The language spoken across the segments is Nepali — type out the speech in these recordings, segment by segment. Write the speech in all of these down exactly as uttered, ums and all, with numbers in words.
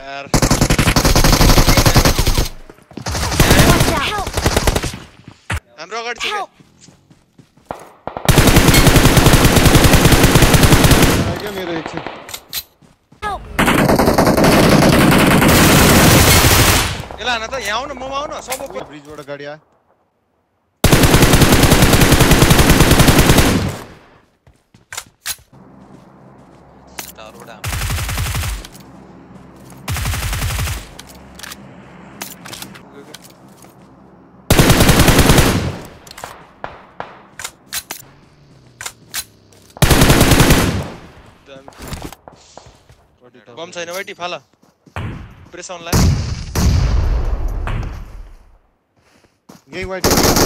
यार हाम्रो अगाडि छ क्या मेरो एक छ एला न त यहाँ आउन ममा आउन सब ब्रिजबाट गाडी आ टावरबाट बम छैन वाइटी फाला प्रेस अनलाई यही वाइट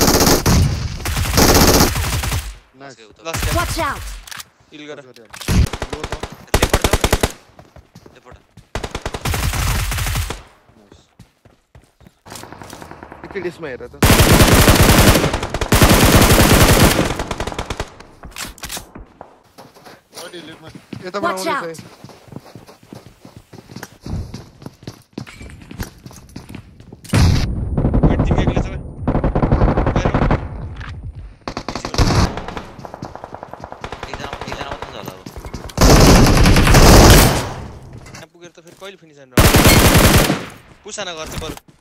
नाइस Watch out! हिल गर लो त लेपट जाऊ लेपट नाइस एकैछिन यसमा हेर त वाइट लेफ्टमा यताबाट Watch out! आउँदैछ वाइट दिखेको छ एकजना एकजना मात्र छ होला अब यहाँ पुगेर त फेरि कहिले फिनिस हान्नु पुसाना गर्छ बरु